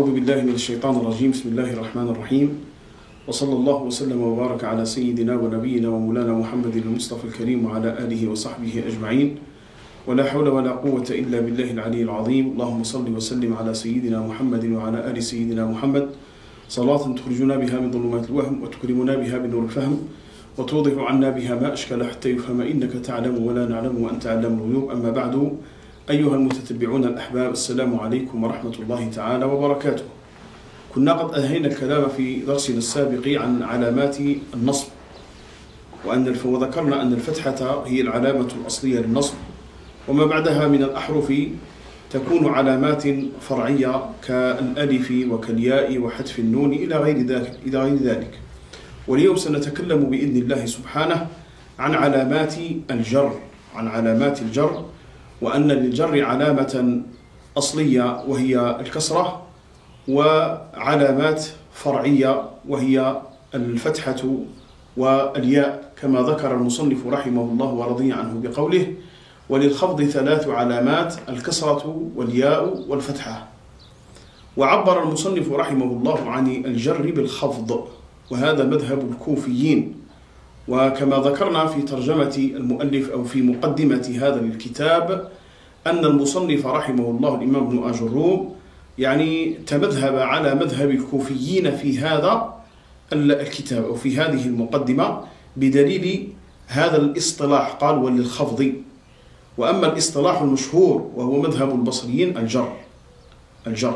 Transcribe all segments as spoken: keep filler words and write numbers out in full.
أعوذ بالله من الشيطان الرجيم. بسم الله الرحمن الرحيم، وصلى الله وسلم وبارك على سيدنا ونبينا ومولانا محمد المصطفى الكريم وعلى آله وصحبه أجمعين، ولا حول ولا قوة إلا بالله العلي العظيم. اللهم صل وسلم على سيدنا محمد وعلى آل سيدنا محمد صلاة تخرجنا بها من ظلمات الوهم وتكرمنا بها بنور الفهم وتوضح عنا بها ما أشكل حتى يفهم إنك تعلم ولا نعلم وأنت علام الغيوب. أما بعد، أيها المتتبعون الأحباب، السلام عليكم ورحمة الله تعالى وبركاته. كنا قد أنهينا الكلام في درسنا السابق عن علامات النصب، وأن وذكرنا أن الفتحة هي العلامة الأصلية للنصب، وما بعدها من الأحرف تكون علامات فرعية كالألف وكالياء وحذف النون إلى غير ذلك إلى غير ذلك. واليوم سنتكلم بإذن الله سبحانه عن علامات الجر، عن علامات الجر، وأن للجر علامة أصلية وهي الكسرة، وعلامات فرعية وهي الفتحة والياء، كما ذكر المصنف رحمه الله ورضي عنه بقوله: وللخفض ثلاث علامات، الكسرة والياء والفتحة. وعبر المصنف رحمه الله عن الجر بالخفض، وهذا مذهب الكوفيين. وكما ذكرنا في ترجمة المؤلف أو في مقدمة هذا الكتاب أن المصنف رحمه الله الإمام ابن آجروم يعني تمذهب على مذهب الكوفيين في هذا الكتاب أو في هذه المقدمة بدليل هذا الاصطلاح، قال: وللخفض. وأما الاصطلاح المشهور وهو مذهب البصريين الجر الجر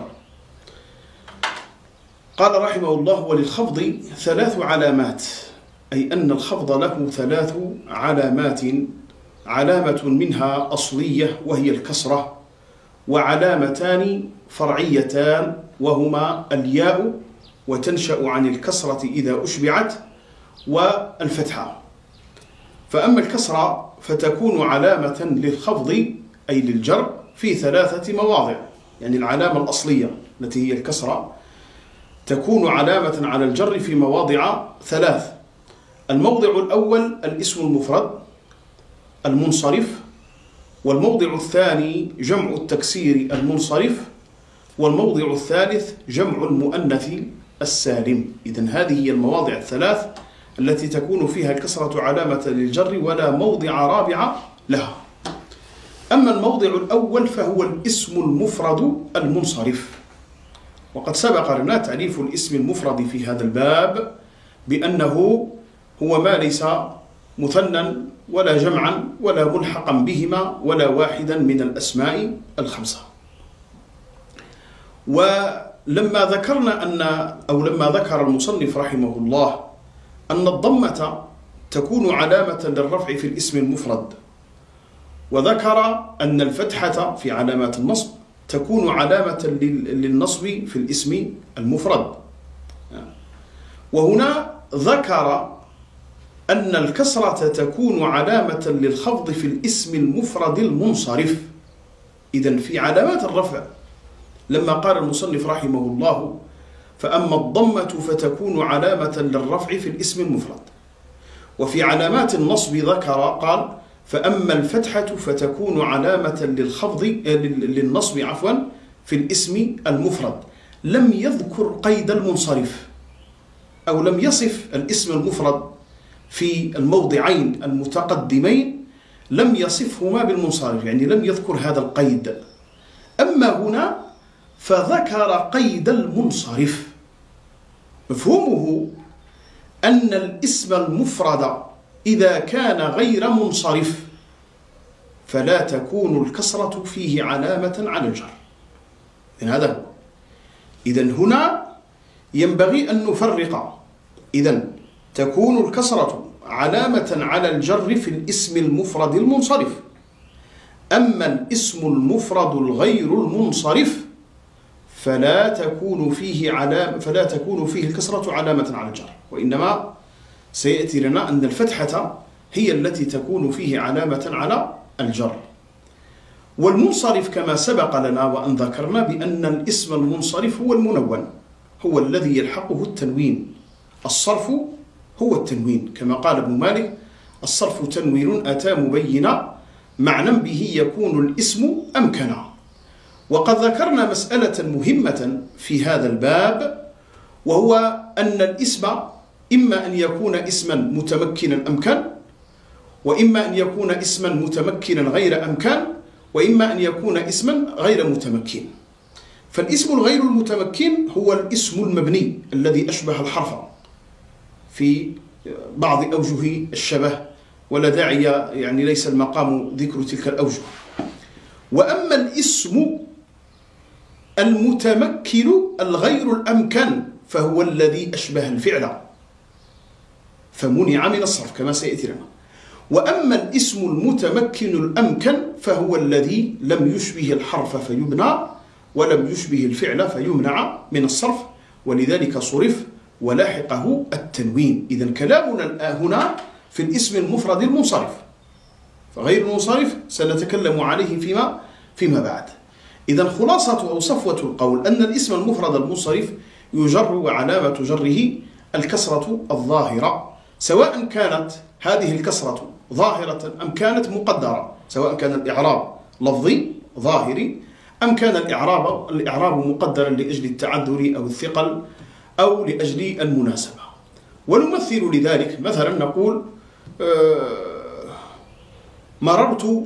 قال رحمه الله: وللخفض ثلاث علامات، أي أن الخفض له ثلاث علامات، علامة منها أصلية وهي الكسرة، وعلامتان فرعيتان وهما الياء وتنشأ عن الكسرة إذا أشبعت، والفتحة. فأما الكسرة فتكون علامة للخفض أي للجر في ثلاثة مواضع، يعني العلامة الأصلية التي هي الكسرة تكون علامة على الجر في مواضع ثلاث. الموضع الأول الاسم المفرد المنصرف، والموضع الثاني جمع التكسير المنصرف، والموضع الثالث جمع المؤنث السالم. إذن هذه هي المواضع الثلاث التي تكون فيها الكسرة علامة للجر، ولا موضع رابع لها. أما الموضع الأول فهو الاسم المفرد المنصرف، وقد سبق لنا تعريف الاسم المفرد في هذا الباب بأنه هو ما ليس مثنى ولا جمعا ولا ملحقا بهما ولا واحدا من الأسماء الخمسة. ولما ذكرنا أن أو لما ذكر المصنف رحمه الله أن الضمة تكون علامة للرفع في الاسم المفرد، وذكر أن الفتحة في علامات النصب تكون علامة للنصب في الاسم المفرد، وهنا ذكر أن الكسرة تكون علامة للخفض في الاسم المفرد المنصرف. إذن في علامات الرفع لما قال المصنف رحمه الله: فأما الضمة فتكون علامة للرفع في الاسم المفرد، وفي علامات النصب ذكر قال: فأما الفتحة فتكون علامة للخفض للنصب عفوا في الاسم المفرد. لم يذكر قيد المنصرف، أو لم يصف الاسم المفرد في الموضعين المتقدمين، لم يصفهما بالمنصرف، يعني لم يذكر هذا القيد. أما هنا فذكر قيد المنصرف. مفهومه أن الاسم المفرد إذا كان غير منصرف فلا تكون الكسرة فيه علامة على الجر. إذن هذا هو. إذن هنا ينبغي أن نفرق. إذن تكون الكسرة علامة على الجر في الاسم المفرد المنصرف. أما الاسم المفرد الغير المنصرف فلا تكون فيه علامة فلا تكون فيه الكسرة علامة على الجر، وإنما سيأتي لنا أن الفتحة هي التي تكون فيه علامة على الجر. والمنصرف كما سبق لنا وأن ذكرنا بأن الاسم المنصرف هو المنون، هو الذي يلحقه التنوين. الصرف هو التنوين، كما قال ابن مالك: الصرف تنوين أتى مبينا، معنى به يكون الاسم أمكنا. وقد ذكرنا مسألة مهمة في هذا الباب، وهو أن الاسم إما أن يكون اسما متمكنا أمكن، وإما أن يكون اسما متمكنا غير أمكن، وإما أن يكون اسما غير متمكن. فالاسم الغير المتمكن هو الاسم المبني الذي أشبه الحرف في بعض أوجه الشبه، ولا داعي يعني ليس المقام ذكر تلك الأوجه. وأما الاسم المتمكن الغير الأمكن فهو الذي أشبه الفعل فمنع من الصرف كما سيأتي لنا. وأما الاسم المتمكن الأمكن فهو الذي لم يشبه الحرف فيبنى، ولم يشبه الفعل فيمنع من الصرف، ولذلك صرف ولاحقه التنوين. إذن كلامنا هنا في الاسم المفرد المنصرف، فغير المنصرف سنتكلم عليه فيما فيما بعد. إذن خلاصة أو صفوة القول أن الاسم المفرد المنصرف يجر وعلامة جره الكسرة الظاهرة، سواء كانت هذه الكسرة ظاهرة أم كانت مقدرة، سواء كان الإعراب لفظي ظاهري أم كان الإعراب الإعراب مقدرا لأجل التعذر أو الثقل أو لأجل المناسبة. ونمثل لذلك مثلا نقول آه مررت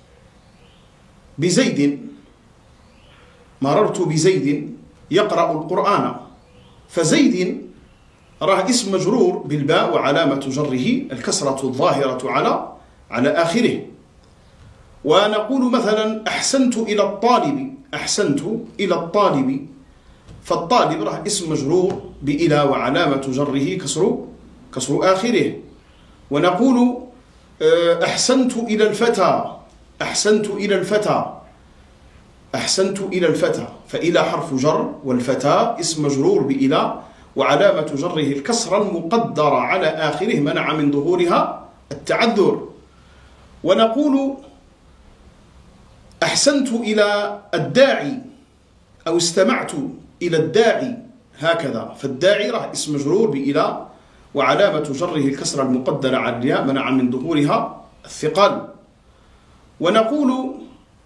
بزيد مررت بزيد يقرأ القرآن، فزيد راه اسم مجرور بالباء وعلامة جره الكسرة الظاهرة على على آخره. ونقول مثلا أحسنت إلى الطالب، أحسنت إلى الطالب، فالطالب راه اسم مجرور بإلى وعلامة جره كسر كسر آخره. ونقول أحسنت إلى الفتى، أحسنت إلى الفتى، أحسنت إلى الفتى، فإلى حرف جر والفتى اسم مجرور بإلى وعلامة جره الكسرة المقدرة على آخره منع من ظهورها التعذر. ونقول أحسنت إلى الداعي أو استمعت إلى الداعي هكذا، فالداعي راه اسم مجرور بإلى وعلامة جره الكسرة المقدرة على الياء منع من ظهورها الثقل. ونقول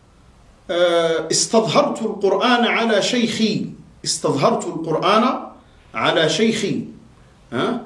استظهرت القرآن على شيخي، استظهرت القرآن على شيخي، ها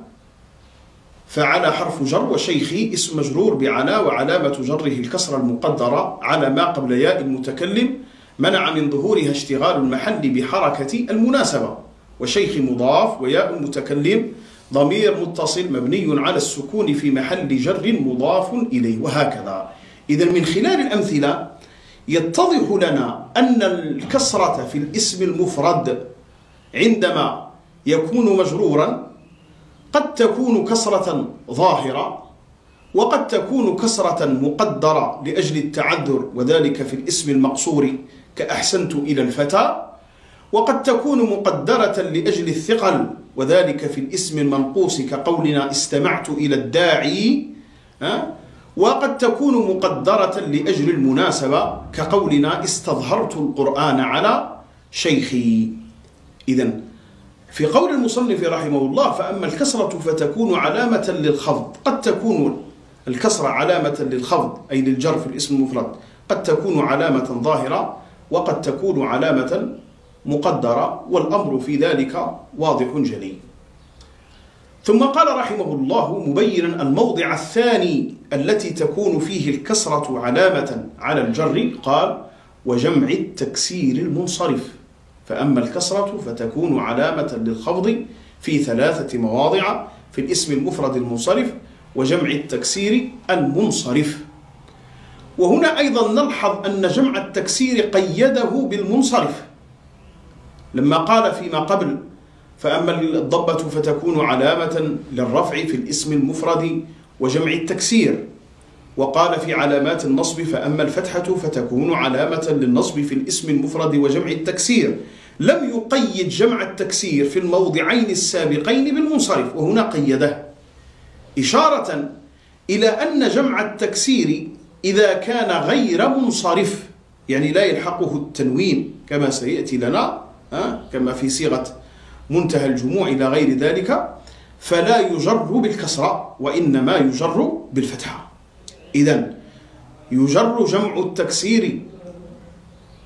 فعلى حرف جر وشيخي اسم مجرور بعلى وعلامة جره الكسرة المقدرة على ما قبل ياء المتكلم منع من ظهورها اشتغال المحل بحركة المناسبة، وشيخ مضاف وياء المتكلم ضمير متصل مبني على السكون في محل جر مضاف إليه، وهكذا. إذن من خلال الأمثلة يتضح لنا أن الكسرة في الاسم المفرد عندما يكون مجرورا قد تكون كسرة ظاهرة، وقد تكون كسرة مقدرة لأجل التعذر وذلك في الاسم المقصور كأحسنت إلى الفتى، وقد تكون مقدرة لأجل الثقل وذلك في الاسم المنقوص كقولنا استمعت إلى الداعي، وقد تكون مقدرة لأجل المناسبة كقولنا استظهرت القرآن على شيخي. إذن في قول المصنف رحمه الله فأما الكسرة فتكون علامة للخفض، قد تكون الكسرة علامة للخفض أي للجر في الاسم المفرد، قد تكون علامة ظاهرة وقد تكون علامة مقدرة، والأمر في ذلك واضح جلي. ثم قال رحمه الله مبينا الموضع الثاني التي تكون فيه الكسرة علامة على الجر، قال وجمع التكسير المنصرف. فأما الكسرة فتكون علامة للخفض في ثلاثة مواضع في الاسم المفرد المنصرف وجمع التكسير المنصرف. وهنا أيضا نلحظ أن جمع التكسير قيده بالمنصرف لما قال فيما قبل فأما الضبة فتكون علامة للرفع في الاسم المفرد وجمع التكسير، وقال في علامات النصب فأما الفتحة فتكون علامة للنصب في الاسم المفرد وجمع التكسير. لم يقيد جمع التكسير في الموضعين السابقين بالمنصرف، وهنا قيده إشارة إلى أن جمع التكسير إذا كان غير منصرف يعني لا يلحقه التنوين كما سيأتي لنا كما في صيغة منتهى الجموع إلى غير ذلك، فلا يجر بالكسرة وإنما يجر بالفتحة. إذن يجر جمع التكسير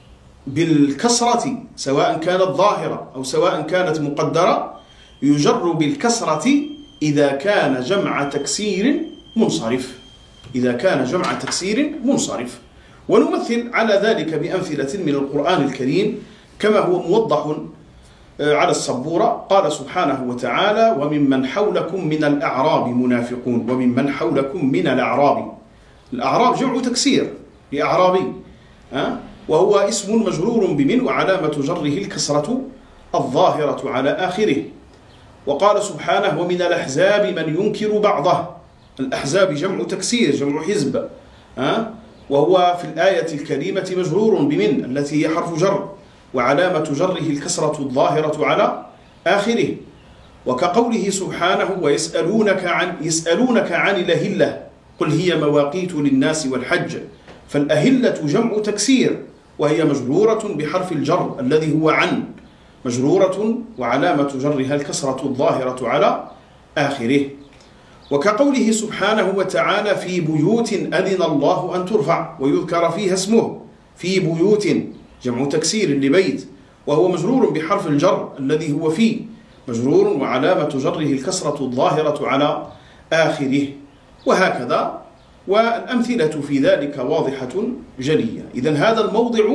بالكسرة سواء كانت ظاهرة أو سواء كانت مقدرة يجر بالكسرة إذا كان جمع تكسير منصرف، إذا كان جمع تكسير منصرف. ونمثل على ذلك بأمثلة من القرآن الكريم كما هو موضح على السبورة. قال سبحانه وتعالى: وممن حولكم من الأعراب منافقون. وممن حولكم من الأعراب، الأعراب جمع تكسير لأعرابي، أه؟ وهو اسم مجرور بمن وعلامة جره الكسرة الظاهرة على آخره. وقال سبحانه: ومن الأحزاب من ينكر بعضه. الأحزاب جمع تكسير، جمع حزب، أه؟ وهو في الآية الكريمة مجرور بمن التي هي حرف جر وعلامة جره الكسرة الظاهرة على آخره. وكقوله سبحانه: ويسألونك عن يسألونك عن الأهلة قل هي مواقيت للناس والحج. فالأهلة جمع تكسير وهي مجرورة بحرف الجر الذي هو عن، مجرورة وعلامة جرها الكسرة الظاهرة على آخره. وكقوله سبحانه وتعالى: في بيوت أذن الله أن ترفع ويذكر فيها اسمه. في بيوت جمع تكسير لبيت وهو مجرور بحرف الجر الذي هو في، مجرور وعلامة جره الكسرة الظاهرة على آخره. وهكذا، والأمثلة في ذلك واضحة جلية. إذن هذا الموضع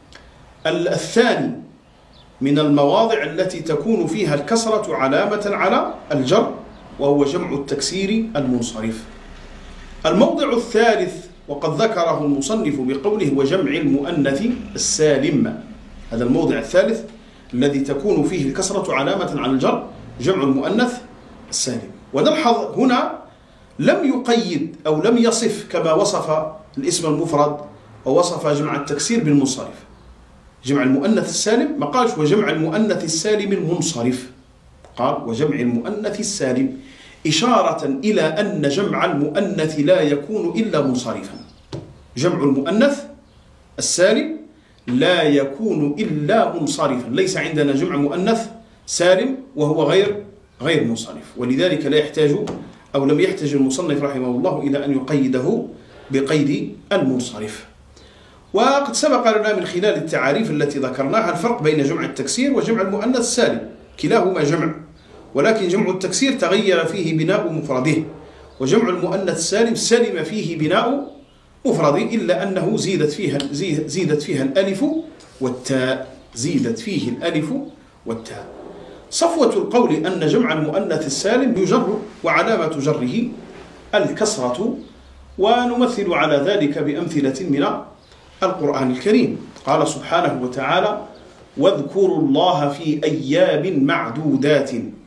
الثاني من المواضع التي تكون فيها الكسرة علامة على الجر، وهو جمع التكسير المنصرف. الموضع الثالث وقد ذكره المصنف بقوله: وجمع المؤنث السالم. هذا الموضع الثالث الذي تكون فيه الكسرة علامة على الجر، جمع المؤنث السالم. ونلحظ هنا لم يقيد أو لم يصف كما وصف الاسم المفرد ووصف جمع التكسير بالمنصرف. جمع المؤنث السالم ما قالش وجمع المؤنث السالم المنصرف، قال وجمع المؤنث السالم، إشارة إلى أن جمع المؤنث لا يكون إلا منصرفا. جمع المؤنث السالم لا يكون إلا منصرفا، ليس عندنا جمع مؤنث سالم وهو غير غير منصرف. ولذلك لا يحتاج أو لم يحتاج المصنف رحمه الله إلى أن يقيده بقيد المنصرف. وقد سبق لنا من خلال التعاريف التي ذكرناها الفرق بين جمع التكسير وجمع المؤنث السالم، كلاهما جمع، ولكن جمع التكسير تغير فيه بناء مفرده، وجمع المؤنث السالم سلم فيه بناء مفرده، إلا أنه زيدت فيها زيدت فيها الألف والتاء، زيدت فيه الألف والتاء. صفوة القول أن جمع المؤنث السالم يجر وعلامة جره الكسرة، ونمثل على ذلك بأمثلة من القرآن الكريم. قال سبحانه وتعالى: واذكروا الله في أيام معدودات.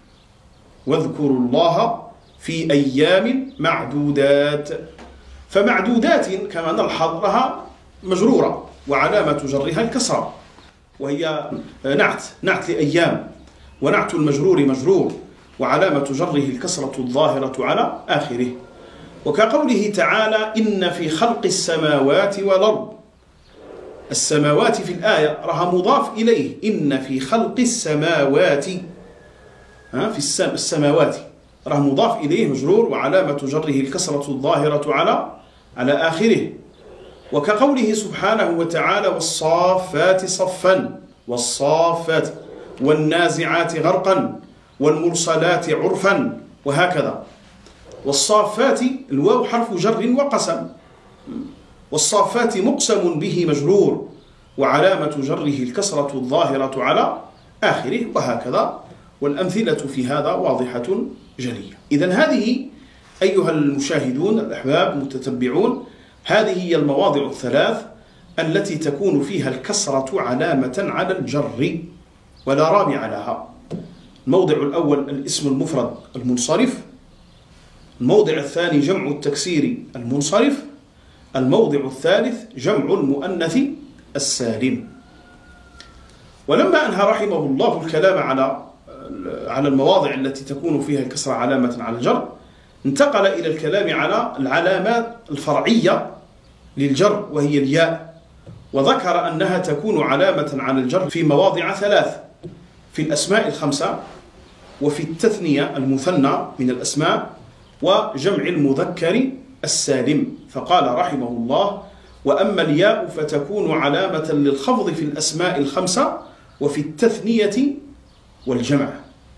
واذكروا الله في أيام معدودات. فمعدودات كما نلحظ لها مجرورة وعلامة جرها الكسرة، وهي نعت نعت لأيام، ونعت المجرور مجرور وعلامة جره الكسرة الظاهرة على آخره. وكقوله تعالى: إن في خلق السماوات والأرض. السماوات في الآية رها مضاف إليه، إن في خلق السماوات، ها في السماوات راه مضاف إليه مجرور وعلامة جره الكسرة الظاهرة على على آخره. وكقوله سبحانه وتعالى: والصافات صفا. والصافات، والنازعات غرقا، والمرسلات عرفا، وهكذا. والصافات الواو حرف جر وقسم، والصافات مقسم به مجرور وعلامة جره الكسرة الظاهرة على آخره، وهكذا. والأمثلة في هذا واضحة جلية. إذن هذه أيها المشاهدون الأحباب المتتبعون، هذه هي المواضع الثلاث التي تكون فيها الكسرة علامة على الجر ولا رابع لها. الموضع الأول الاسم المفرد المنصرف، الموضع الثاني جمع التكسير المنصرف، الموضع الثالث جمع المؤنث السالم. ولما أنهى رحمه الله الكلام على على المواضع التي تكون فيها الكسرة علامة على الجر، انتقل إلى الكلام على العلامات الفرعية للجر وهي الياء، وذكر أنها تكون علامة على الجر في مواضع ثلاث: في الأسماء الخمسة، وفي التثنية المثنى من الأسماء، وجمع المذكر السالم. فقال رحمه الله: وأما الياء فتكون علامة للخفض في الأسماء الخمسة وفي التثنية والجمع.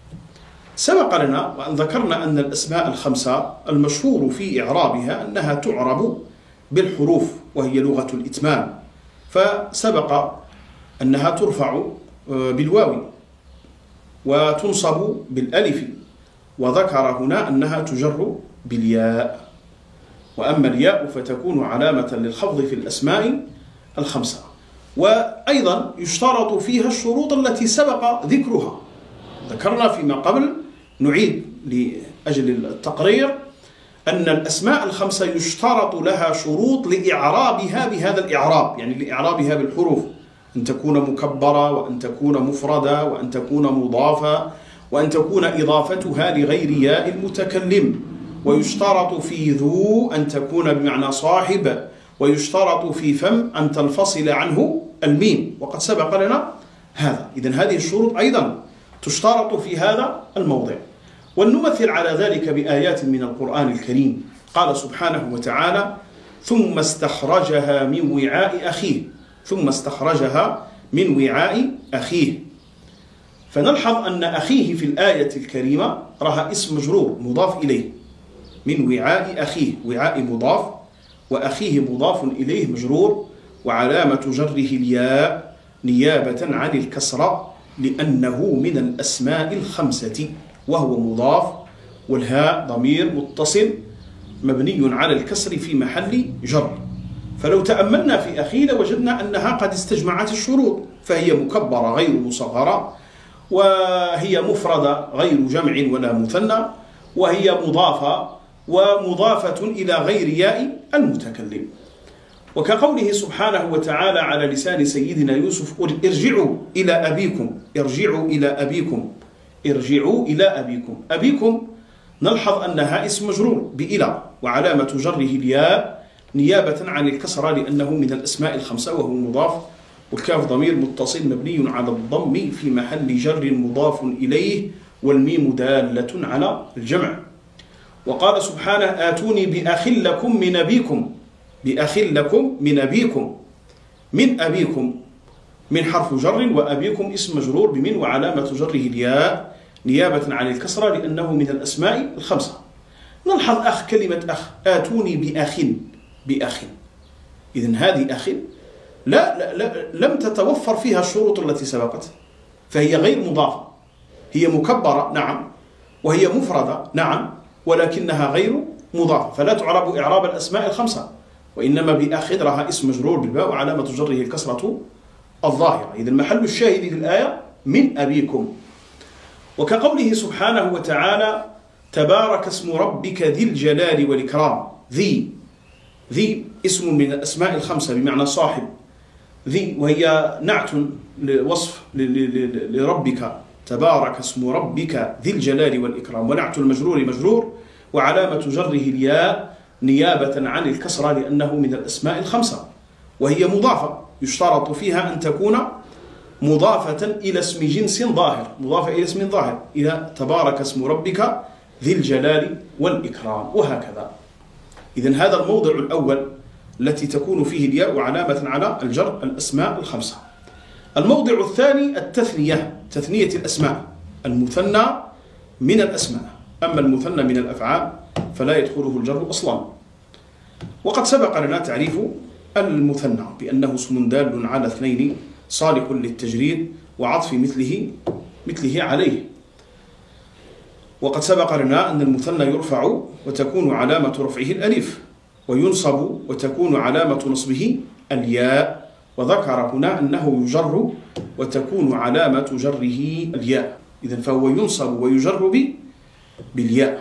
سبق لنا وأن ذكرنا أن الأسماء الخمسة المشهور في إعرابها أنها تعرب بالحروف وهي لغة الإتمام، فسبق أنها ترفع بالواو وتنصب بالألف، وذكر هنا أنها تجر بالياء. وأما الياء فتكون علامة للخفض في الأسماء الخمسة. وأيضا يشترط فيها الشروط التي سبق ذكرها، ذكرنا فيما قبل، نعيد لأجل التقرير أن الأسماء الخمسة يشترط لها شروط لإعرابها بهذا الإعراب، يعني لإعرابها بالحروف، أن تكون مكبرة، وأن تكون مفردة، وأن تكون مضافة، وأن تكون إضافتها لغير ياء المتكلم. ويشترط في ذو أن تكون بمعنى صاحب، ويشترط في فم أن تنفصل عنه الميم، وقد سبق لنا هذا. إذن هذه الشروط أيضا تشترط في هذا الموضع. ولنمثل على ذلك بآيات من القرآن الكريم. قال سبحانه وتعالى: ثم استخرجها من وعاء أخيه، ثم استخرجها من وعاء أخيه. فنلحظ أن أخيه في الآية الكريمة رها اسم مجرور مضاف إليه، من وعاء أخيه، وعاء مضاف وأخيه مضاف إليه مجرور، وعلامة جره الياء نيابة عن الكسرة لأنه من الأسماء الخمسة وهو مضاف، والهاء ضمير متصل مبني على الكسر في محل جر. فلو تأملنا في أخيه لوجدنا أنها قد استجمعت الشروط، فهي مكبرة غير مصغرة، وهي مفردة غير جمع ولا مثنى، وهي مضافة ومضافة إلى غير ياء المتكلم. وكقوله سبحانه وتعالى على لسان سيدنا يوسف: ارجعوا إلى أبيكم، ارجعوا إلى أبيكم، ارجعوا إلى أبيكم. أبيكم نلحظ أنها اسم مجرور بإلى، وعلامة جره الياء نيابة عن الكسرة لأنه من الأسماء الخمسة وهو مضاف، والكاف ضمير متصل مبني على الضم في محل جر مضاف إليه، والميم دالة على الجمع. وقال سبحانه: آتوني بأخ لكم من أبيكم، بأخ لكم من أبيكم، من أبيكم من حرف جر، وأبيكم اسم مجرور بمن، وعلامة جره الياء نيابة عن الكسرة لأنه من الأسماء الخمسة. نلحظ أخ، كلمة أخ، آتوني بأخ، بأخ. إذن هذه أخ لا, لا, لا لم تتوفر فيها الشروط التي سبقت، فهي غير مضافة، هي مكبرة نعم، وهي مفردة نعم، ولكنها غير مضافة، فلا تعرب إعراب الأسماء الخمسة، وإنما بأخ رها اسم مجرور بالباء وعلامة جره الكسرة الظاهرة. إذن محل الشاهد في الآية من أبيكم. وكقوله سبحانه وتعالى: تبارك اسم ربك ذي الجلال والإكرام. ذي، ذي اسم من الأسماء الخمسة بمعنى صاحب، ذي، وهي نعت لوصف لربك، تبارك اسم ربك ذي الجلال والإكرام، ونعت المجرور مجرور، وعلامة جره الياء نيابة عن الكسرة لأنه من الأسماء الخمسة، وهي مضافة يشترط فيها أن تكون مضافة إلى اسم جنس ظاهر، مضافة إلى اسم ظاهر، إلى تبارك اسم ربك ذي الجلال والإكرام، وهكذا. إذن هذا الموضع الأول التي تكون فيه الياء علامة على الجر الأسماء الخمسة. الموضع الثاني التثنية، تثنية الأسماء، المثنى من الأسماء، أما المثنى من الأفعال فلا يدخله الجر أصلا. وقد سبق لنا تعريف المثنى بأنه اسم دال على اثنين صالح للتجريد وعطف مثله مثله عليه. وقد سبق لنا أن المثنى يرفع وتكون علامة رفعه الألف، وينصب وتكون علامة نصبه الياء، وذكر هنا أنه يجر وتكون علامة جره الياء. إذن فهو ينصب ويجر بالياء.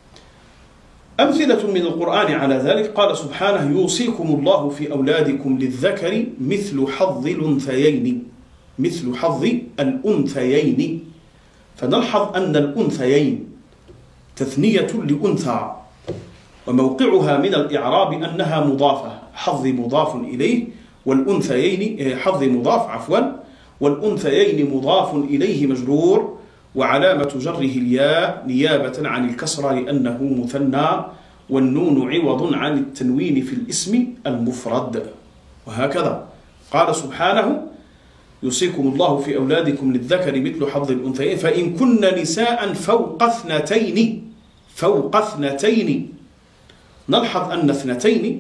أمثلة من القرآن على ذلك: قال سبحانه: يوصيكم الله في أولادكم للذكر مثل حظ الأنثيين، مثل حظ الأنثيين. فنلحظ أن الأنثيين تثنية لأنثى، وموقعها من الإعراب أنها مضافة، حظ مضاف إليه، والأنثيين حظ مضاف عفوا، والأنثيين مضاف إليه مجرور، وعلامة جره الياء نيابة عن الكسرة لأنه مثنى، والنون عوض عن التنوين في الاسم المفرد. وهكذا. قال سبحانه يوصيكم الله في أولادكم للذكر مثل حظ الأنثيين فإن كن نساء فوق اثنتين فوق اثنتين. نلحظ أن اثنتين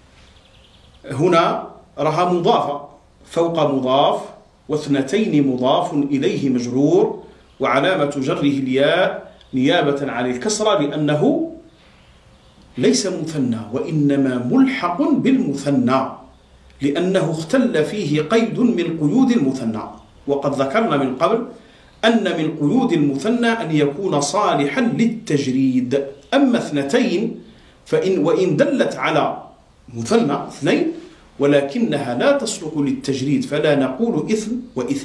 هنا رها مضافة، فوق مضاف واثنتين مضاف إليه مجرور وعلامة جره الياء نيابة عن الكسرة لأنه ليس مثنى وإنما ملحق بالمثنى لأنه اختل فيه قيد من قيود المثنى. وقد ذكرنا من قبل أن من قيود المثنى أن يكون صالحا للتجريد. أما اثنتين فإن وإن دلت على مثنى اثنين ولكنها لا تصلح للتجريد فلا نقول إثم وإثم،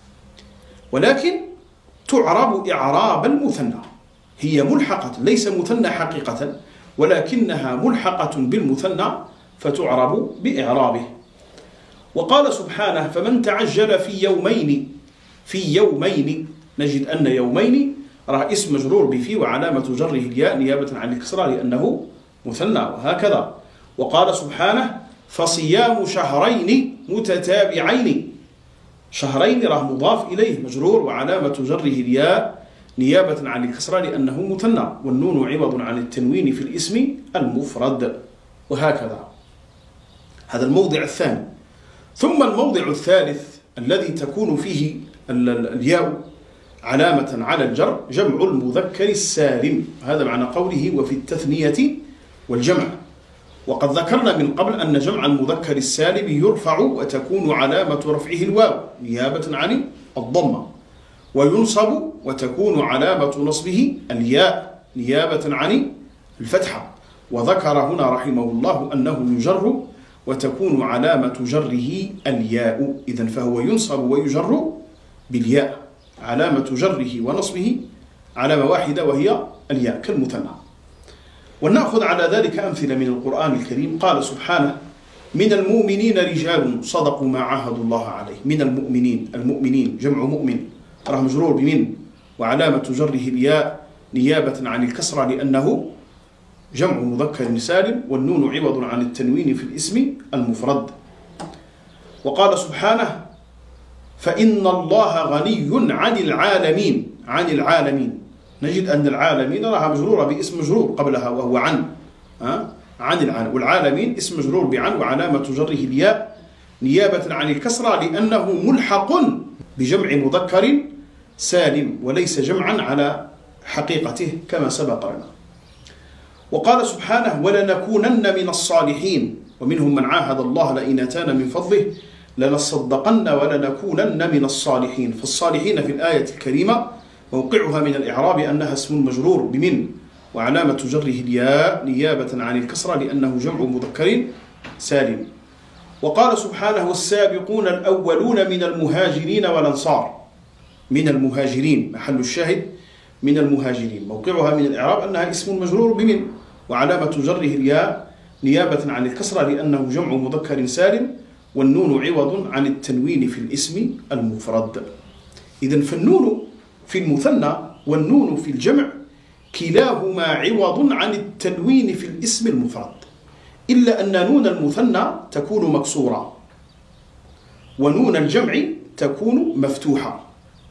ولكن تعرب إعراب المثنى. هي ملحقة ليس مثنى حقيقة ولكنها ملحقة بالمثنى فتعرب بإعرابه. وقال سبحانه فمن تعجل في يومين في يومين. نجد أن يومين راه اسم مجرور بفي وعلامة جره الياء نيابة عن الكسرة لأنه مثنى وهكذا. وقال سبحانه فصيام شهرين متتابعين. شهرين راه مضاف إليه مجرور وعلامة جره الياء نيابة عن الكسرة لأنه مثنى والنون عوض عن التنوين في الاسم المفرد وهكذا. هذا الموضع الثاني. ثم الموضع الثالث الذي تكون فيه الياء علامة على الجر جمع المذكر السالم. هذا معنى قوله وفي التثنية والجمع. وقد ذكرنا من قبل أن جمع المذكر السالم يرفع وتكون علامة رفعه الواو نيابة عن الضمة، وينصب وتكون علامة نصبه الياء نيابة عن الفتحة. وذكر هنا رحمه الله أنه يجر وتكون علامة جره الياء. إذن فهو ينصب ويجر بالياء، علامة جره ونصبه علامة واحدة وهي الياء كالمثنى. ونأخذ على ذلك أمثلة من القرآن الكريم. قال سبحانه من المؤمنين رجال صدقوا ما عاهدوا الله عليه. من المؤمنين، المؤمنين جمع مؤمن راه مجرور بمن وعلامة جره الياء نيابة عن الكسرة لأنه جمع مذكر سالم والنون عوض عن التنوين في الاسم المفرد. وقال سبحانه فإن الله غني عن العالمين. عن العالمين نجد أن العالمين راها مجرورة باسم مجرور قبلها وهو عن ها؟ عن العالم، والعالمين اسم مجرور بعن وعلامة جره الياء نيابة عن الكسرة لأنه ملحق بجمع مذكر سالم وليس جمعا على حقيقته كما سبق لنا. وقال سبحانه ولنكونن من الصالحين ومنهم من عاهد الله لئن آتانا من فضله لنصدقن ولنكونن من الصالحين. فالصالحين في الآية الكريمة موقعها من الإعراب أنها اسم مجرور بمن وعلامة جره الياء نيابة عن الكسرة لأنه جمع مذكر سالم. وقال سبحانه والسابقون الأولون من المهاجرين والأنصار. من المهاجرين محل الشاهد من المهاجرين، موقعها من الإعراب أنها اسم مجرور بمن وعلامة جره الياء نيابة عن الكسرة لأنه جمع مذكر سالم والنون عوض عن التنوين في الاسم المفرد. إذن فالنون في المثنى والنون في الجمع كلاهما عوض عن التنوين في الاسم المفرد، إلا أن نون المثنى تكون مكسورة ونون الجمع تكون مفتوحة.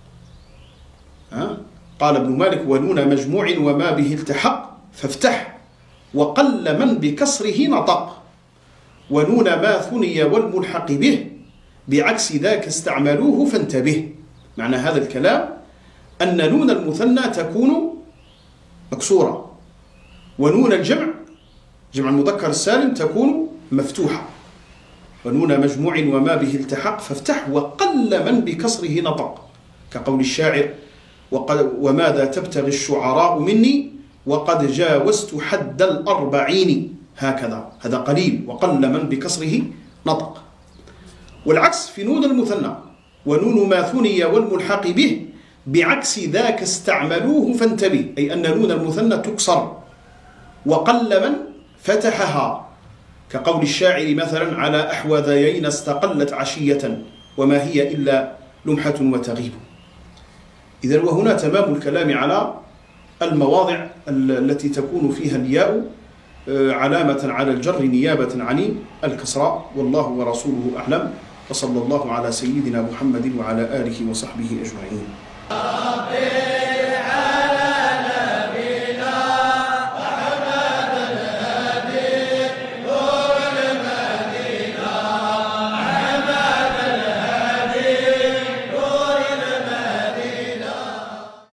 ها؟ قال ابن مالك ونون مجموع وما به التحق فافتح وقل من بكسره نطق ونون ما ثني والملحق به بعكس ذاك استعملوه فانتبه. معنى هذا الكلام أن نون المثنى تكون مكسورة ونون الجمع جمع المذكر السالم تكون مفتوحة. ونون مجموع وما به التحق فافتح وقل من بكسره نطق كقول الشاعر وقد وماذا تبتغي الشعراء مني وقد جاوزت حد الأربعين. هكذا هذا قليل وقل من بكسره نطق. والعكس في نون المثنى ونون ما ثني والملحق به بعكس ذاك استعملوه فانتبه، أي أن نون المثنى تكسر وقل من فتحها كقول الشاعر مثلا على أحوذيين استقلت عشية وما هي إلا لمحة وتغيب. إذن وهنا تمام الكلام على المواضع التي تكون فيها الياء علامة على الجر نيابة عن الكسراء، والله ورسوله أعلم، وصلى الله على سيدنا محمد وعلى آله وصحبه أجمعين.